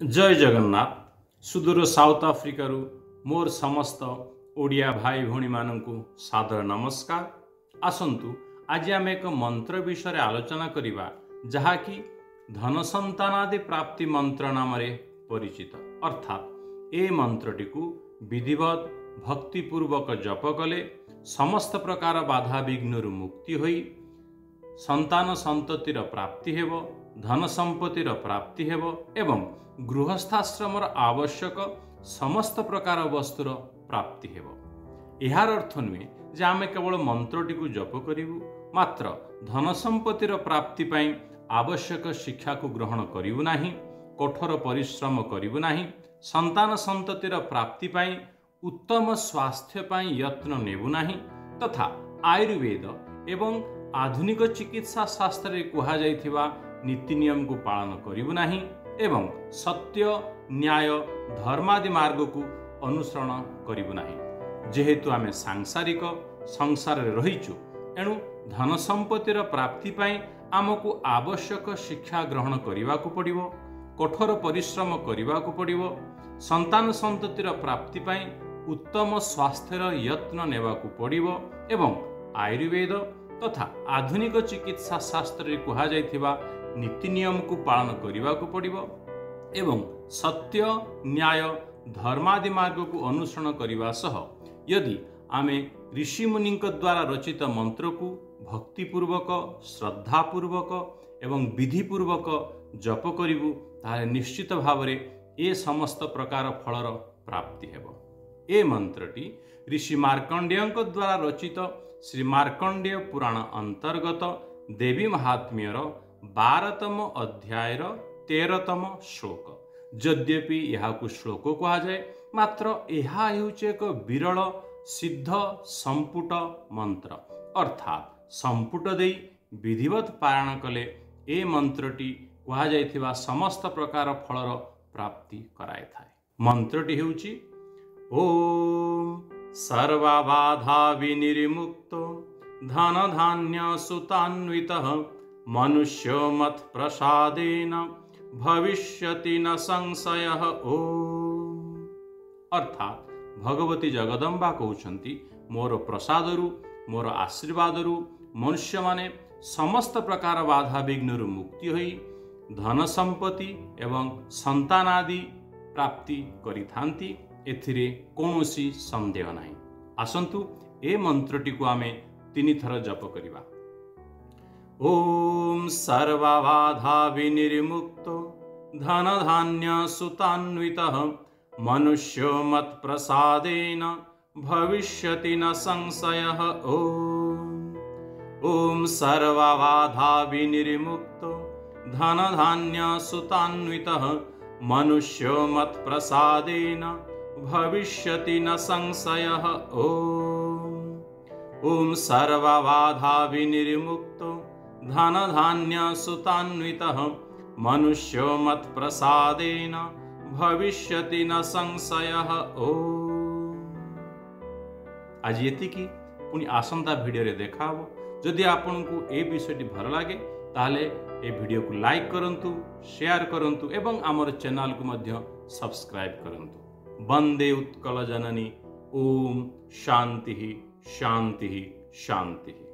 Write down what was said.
जय जगन्नाथ। सुदूर साउथ आफ्रिकार मोर समस्त ओडिया भाई भौणी मानकु सादर नमस्कार। आसंतु आज आम एक मंत्र विषय आलोचना करिबा जहाँकि धन संतानादि प्राप्ति मंत्र नाम परिचित। अर्थात ए मंत्रटी को विधिवत भक्तिपूर्वक जप कले समस्त प्रकार बाधा विघ्न मुक्ति होई संतान संततिर प्राप्ति हेब, धन संपत्तिर प्राप्ति हेब एवं गृहस्थाश्रमर आवश्यक समस्त प्रकार वस्तुर प्राप्ति हेब। यार अर्थ नुहे जे आमे केवल मंत्रटी को जप करिवु, मात्र धन संपत्तिर प्राप्ति पाई आवश्यक शिक्षा को ग्रहण करिवु नाही, कठोर परिश्रम करिवु नाही, संतान संततिर प्राप्ति पाई उत्तम स्वास्थ्य पाई यत्न नेबु नाही, तथा आयुर्वेद एवं आधुनिक चिकित्सा शास्त्र रे कुहा जाइथिबा नीति नियम को पालन करिवु नाही एवं सत्य न्याय धर्मादि मार्ग को अनुसरण करिवु नाही। जेहेतु आमे सांसारिक संसार रे रहिचु, एणु धन संपत्तिर प्राप्ति पाई आमको आवश्यक शिक्षा ग्रहण करिवा को पड़िबो, कठोर परिश्रम करिवा को पड़िबो, संतान संततिर प्राप्ति पाई उत्तम स्वास्थ्यर यत्न नेवा को पड़िबो एवं आयुर्वेद तथा आधुनिक चिकित्सा शास्त्र रे कुहा जाइथिबा नीति नियम को पालन करिवा को पड़िबो एवं सत्य न्याय धर्मादि मार्ग को अनुसरण करिवा सह यदि आमे ऋषि मुनि द्वारा रचित मंत्र को भक्तिपूर्वक श्रद्धापूर्वक एवं विधिपूर्वक जप करिवु, ताहे निश्चित भाव रे ए समस्त प्रकार फलर प्राप्ति हेबो। ए मंत्रटी ऋषि मार्कंडेय द्वारा रचित श्री मार्कंडेय पुराण अंतर्गत देवी महात्म्यर 12तम अध्याय 13तम श्लोक। यद्यपि यह श्लोक कहा जाए, मात्र यह एक विरल सिद्ध संपुट मंत्र, अर्थात संपुट देई विधिवत पारायण कले ए मंत्रटी कहा जाइथिबा समस्त प्रकार फलर प्राप्ति कराए थाए। मंत्रटी हेउची ओम सर्वबाधा विनिर्मुक्तो धन धान्य सुतान्वितः मनुष्य मत प्रसादेन भविष्यति न संशयः। ओम अर्थात भगवती जगदम्बा कहउछंती, मोर प्रसादरु मोर आशीर्वादरु मनुष्य माने समस्त प्रकार बाधा विघ्न मुक्ति होई धन संपत्ति एवं संतान आदि प्राप्ति करिथांती, एथिरे कौनसी संदेह नहीं। आसंतु ए मंत्रटी को आमे 3 थर जप करिबा। ओम सर्वबाधा विनिर्मुक्तो धन धान्य सुतान्वितः मनुष्यो मत प्रसादेन भविष्यति न संशयः। ओम सर्वबाधा विनिर्मुक्तो धन धान्य सुतान्वितः मनुष्यो मत प्रसादेन भविष्यति न संशयः। ओम सर्वबाधा विनिर्मुक्तो धन धान्य सुतान्वितः मनुष्यो मत प्रसादेन भविष्यति न संशयः। आज एतिकी, पुणी आसंता वीडियो रे देखा हो। जदि आपन को ए विषयटी भल लगे ताहले ए वीडियो को लाइक करंतु, शेयर करंतु एवं आमर चैनल को मध्य सब्सक्राइब करंतु। वंदे उत्कल जननी। ओम शांति शांति शांति।